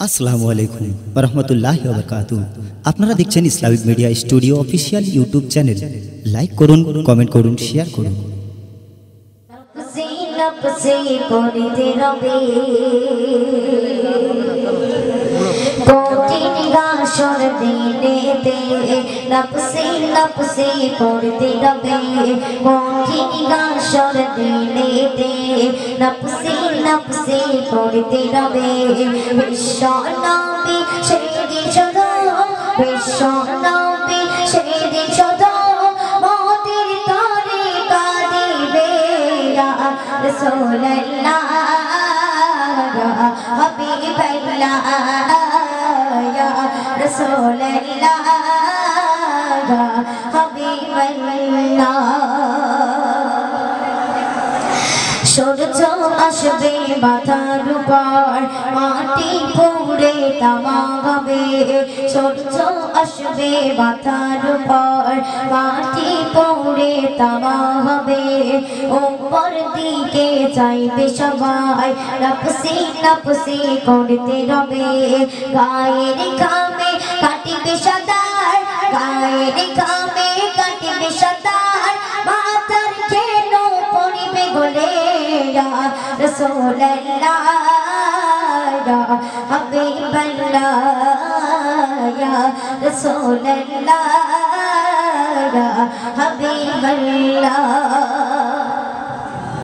আসসালামু আলাইকুম ওয়া রাহমাতুল্লাহি ওয়া বারাকাতুহু। আপনারা দেখছেন Islamic media studio official YouTube channel. Like করুন, কমেন্ট করুন, শেয়ার করুন। গাশর দিনেতে নফসি নফসি পড়তে রবে, কঠিন গাশর দিনেতে নফসি নফসি পড়তে রবে। বিশ্ব নবী সেদিন শুধু, বিশ্ব নবী সেদিন শুধু মোদের তরে কাঁদিবে। ইয়া রাসূলুল্লাহ ইয়া হাবিবাল্লাহ ইয়া রাসূলুল্লাহ ইয়া হাবিবাল্লাহ। সূর্য আসবে মাথার উপর, মাটি পুড়ে তামা হবে। সূর্য আসবে মাথার উপর, মাটি পুড়ে তামা হবে। উপর দিকে যাইবে সবাই, নফসি নফসি করতে রবে। গায়ের ঘামে কাটিবে সাদার, গায়ের ঘামে কাটিবে সাদার, মাথার কেন পড়িবে গলে। ইয়া রাসূলুল্লাহ ইয়া হাবিবাল্লাহ ইয়া রাসূলুল্লাহ ইয়া হাবিবাল্লাহ।